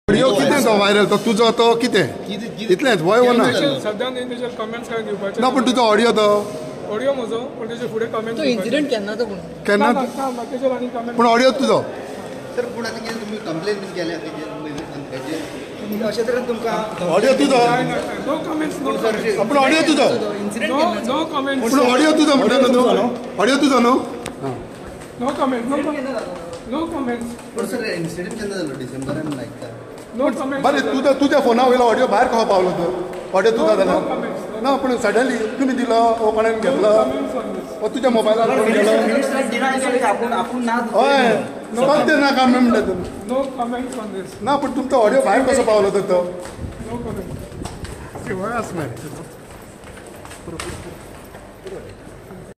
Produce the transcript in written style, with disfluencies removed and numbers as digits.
audio कितें तो viral तो तुजो तो कितें इतलेंच वय ना सद्या न्ही तेजेर कमेंट्स काय दिवपाचे ना पण तुजो ऑडियो तो ऑडियो म्हजो पण तेजे फुडें कमेंट तो इन्सिडेंट केन्ना तो केन्ना तेजेर आनी कमेंट पण ऑडियो तुजो सर पूण आतां कितें तुमी कंप्लेन बीन केल्या तेजेर अशें तरेन तुमकां ऑडियो तुजो नो कमेंट्स नो पण ऑडियो तुजो नो कमेंट्स पण ऑडियो तुजो म्हणटा न्हू ऑडियो तुजो न्हू नो कमेंट्स नो कमेंट्स पूण सर इन्सिडेंट केन्ना जालो डिसेंबरान लायक नो कमेंट्स बरें तुज्या फोना वयलो ऑडियो भायर कहो पावलो तो ऑडियो तुजो जालो ना पण सडनली तुमी दिलो वो कोणेन घेतलो वो तुज्या मोबायलार कोण गेलो हय फक्त नाका म्हणटा तूं नो कमेंट्स ऑन दिस ना पण तुमचो ऑडियो भायर कसो पावलो तो नो कमेंट्स वय आस मरे